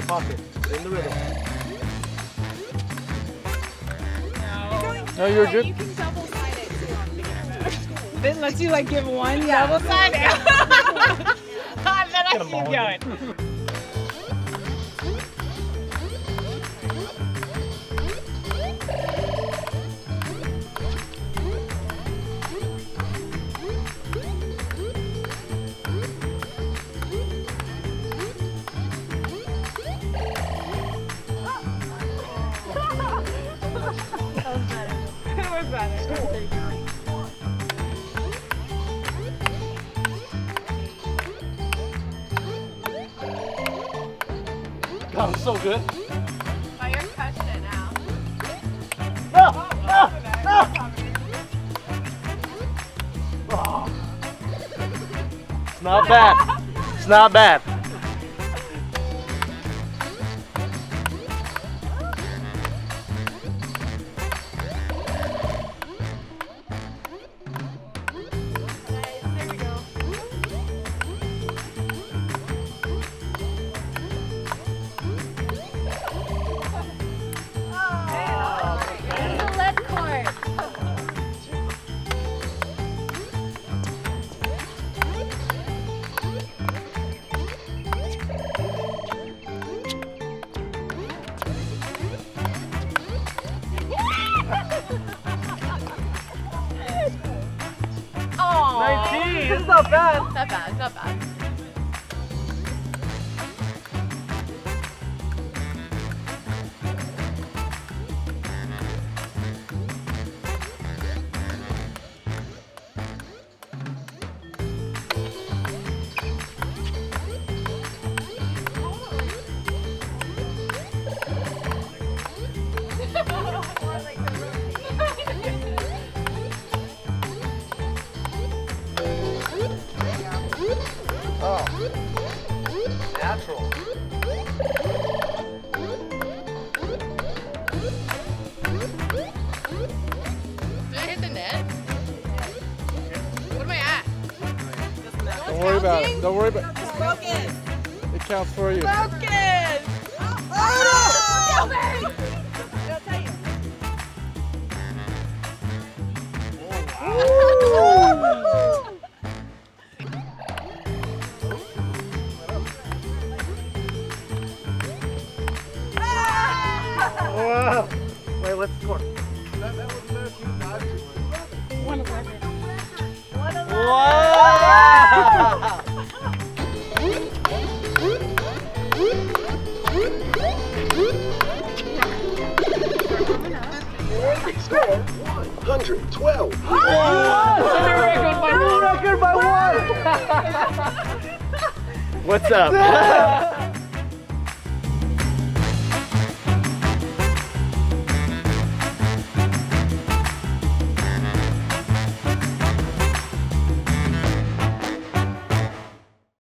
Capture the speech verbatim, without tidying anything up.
pocket. In the rhythm. No, you're good. You can double side it too on beginner mode. Then let's you like give one yeah. double side. Then I keep going. God, I'm so good. Oh, you're crushing it now. No! No! No! Oh. It's not bad. It's not bad. nineteen! This is not bad. Not bad, not bad. Oh. Natural. Did I hit the net? What am I at? Don't worry about it. Don't worry about it. It's broken. It counts for you. Broken. Oh no! Kill me! I'll tell you. Oh, wow. Wait, let's score. That, that was better if you dived too much. One eleven. One eleven. Wow! Score one hundred twelve. Oh! Record by one. What's up?